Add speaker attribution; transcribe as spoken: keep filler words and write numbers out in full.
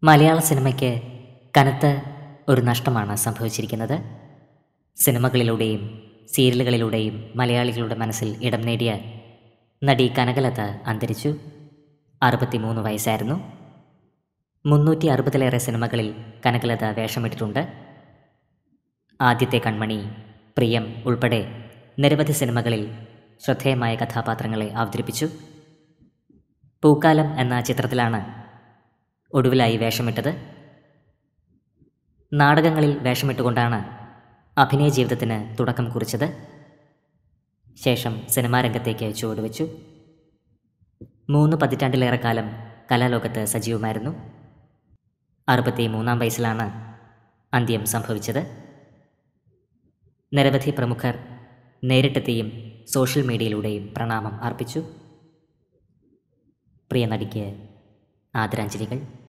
Speaker 1: മലയാള സിനിമയ്ക്ക് കനത്ത ഒരു നഷ്ടമാണ് സംഭവിച്ചിരിക്കുന്നത്. സിനിമകളിലൂടെയും സീരിയലുകളിലൂടെയും മലയാളികളുടെ മനസ്സിൽ ഇടം നേടിയ നടി കനകലത അന്തരിച്ചു. അറുപത്തിമൂന്ന് വയസ്സായിരുന്നു. മുന്നൂറ്റി അറുപതിലേറെ സിനിമകളിൽ കനകലത വേഷമിട്ടിട്ടുണ്ട്. ആദ്യത്തെ കൺമണി, പ്രിയം ഉൾപ്പെടെ നിരവധി സിനിമകളിൽ ശ്രദ്ധേയമായ കഥാപാത്രങ്ങളെ അവതരിപ്പിച്ചു. പൂക്കാലം എന്ന ചിത്രത്തിലാണ് ഒടുവിലായി വേഷമിട്ടത്. നാടകങ്ങളിൽ വേഷമിട്ടുകൊണ്ടാണ് അഭിനയ ജീവിതത്തിന് തുടക്കം കുറിച്ചത്. ശേഷം സിനിമാ രംഗത്തേക്ക് ചുവടുവെച്ചു. മൂന്ന് പതിറ്റാണ്ടിലേറെ കാലം കലാലോകത്ത് സജീവമായിരുന്നു. അറുപത്തി മൂന്നാം വയസ്സിലാണ് അന്ത്യം സംഭവിച്ചത്. നിരവധി പ്രമുഖർ നേരിട്ടെത്തിയും സോഷ്യൽ മീഡിയയിലൂടെയും പ്രണാമം അർപ്പിച്ചു. പ്രിയ നടിക്ക് ആദരാഞ്ജലികൾ.